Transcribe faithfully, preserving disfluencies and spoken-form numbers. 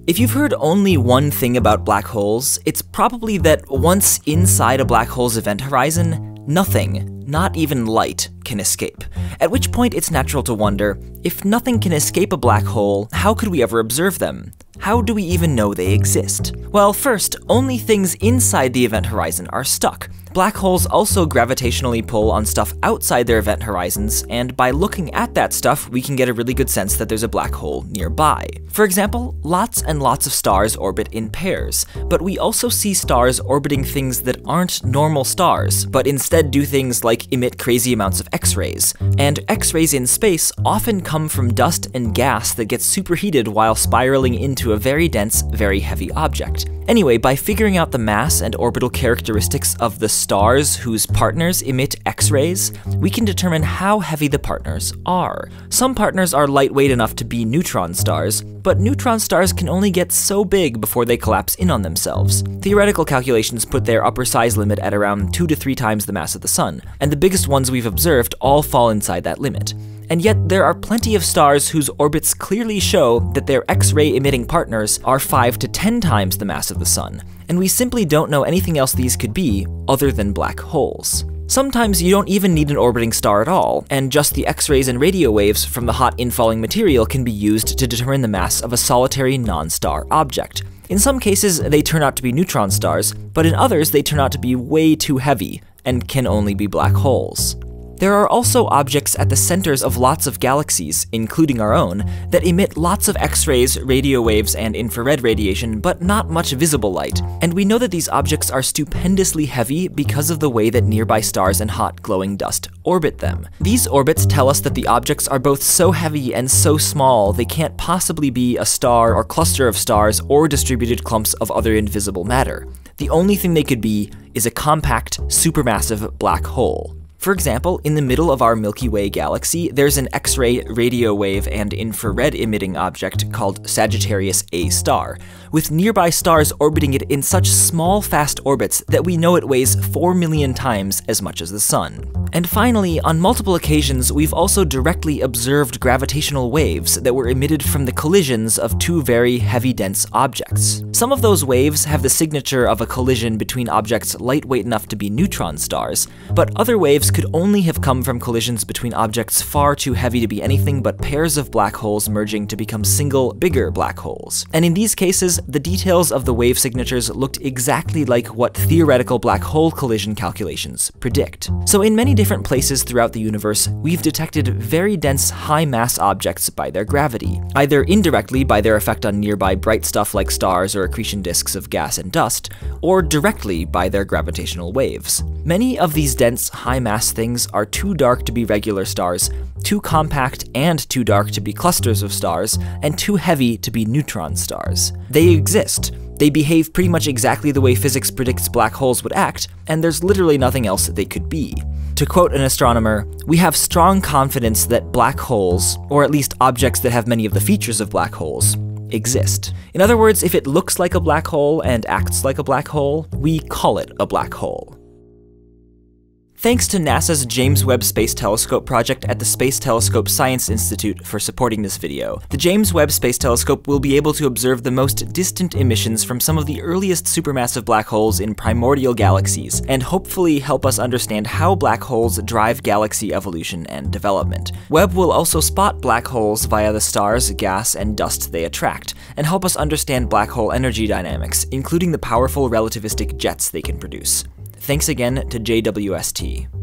If you've heard only one thing about black holes, it's probably that once inside a black hole's event horizon, nothing, not even light, can escape. At which point it's natural to wonder, if nothing can escape a black hole, how could we ever observe them? How do we even know they exist? Well, first, only things inside the event horizon are stuck. Black holes also gravitationally pull on stuff outside their event horizons, and by looking at that stuff, we can get a really good sense that there's a black hole nearby. For example, lots and lots of stars orbit in pairs, but we also see stars orbiting things that aren't normal stars, but instead do things like emit crazy amounts of X-rays. And X-rays in space often come from dust and gas that gets superheated while spiraling into a very dense, very heavy object. Anyway, by figuring out the mass and orbital characteristics of the stars whose partners emit X-rays, we can determine how heavy the partners are. Some partners are lightweight enough to be neutron stars, but neutron stars can only get so big before they collapse in on themselves. Theoretical calculations put their upper size limit at around two to three times the mass of the Sun, and the biggest ones we've observed all fall inside that limit. And yet, there are plenty of stars whose orbits clearly show that their X-ray emitting partners are five to ten times the mass of the Sun, and we simply don't know anything else these could be other than black holes. Sometimes you don't even need an orbiting star at all, and just the X-rays and radio waves from the hot infalling material can be used to determine the mass of a solitary non-star object. In some cases, they turn out to be neutron stars, but in others they turn out to be way too heavy, and can only be black holes. There are also objects at the centers of lots of galaxies, including our own, that emit lots of X-rays, radio waves, and infrared radiation, but not much visible light. And we know that these objects are stupendously heavy because of the way that nearby stars and hot glowing dust orbit them. These orbits tell us that the objects are both so heavy and so small they can't possibly be a star or cluster of stars or distributed clumps of other invisible matter. The only thing they could be is a compact, supermassive black hole. For example, in the middle of our Milky Way galaxy, there's an X-ray, radio wave, and infrared emitting object called Sagittarius A star, with nearby stars orbiting it in such small, fast orbits that we know it weighs four million times as much as the Sun. And finally, on multiple occasions, we've also directly observed gravitational waves that were emitted from the collisions of two very heavy, dense objects. Some of those waves have the signature of a collision between objects lightweight enough to be neutron stars, but other waves could only have come from collisions between objects far too heavy to be anything but pairs of black holes merging to become single, bigger black holes. And in these cases, the details of the wave signatures looked exactly like what theoretical black hole collision calculations predict. So in many different places throughout the universe, we've detected very dense, high-mass objects by their gravity, either indirectly by their effect on nearby bright stuff like stars or accretion disks of gas and dust, or directly by their gravitational waves. Many of these dense, high-mass things are too dark to be regular stars, too compact and too dark to be clusters of stars, and too heavy to be neutron stars. They exist. They behave pretty much exactly the way physics predicts black holes would act, and there's literally nothing else that they could be. To quote an astronomer, "We have strong confidence that black holes, or at least objects that have many of the features of black holes, exist." In other words, if it looks like a black hole and acts like a black hole, we call it a black hole. Thanks to NASA's James Webb Space Telescope project at the Space Telescope Science Institute for supporting this video. The James Webb Space Telescope will be able to observe the most distant emissions from some of the earliest supermassive black holes in primordial galaxies, and hopefully help us understand how black holes drive galaxy evolution and development. Webb will also spot black holes via the stars, gas, and dust they attract, and help us understand black hole energy dynamics, including the powerful relativistic jets they can produce. Thanks again to J W S T.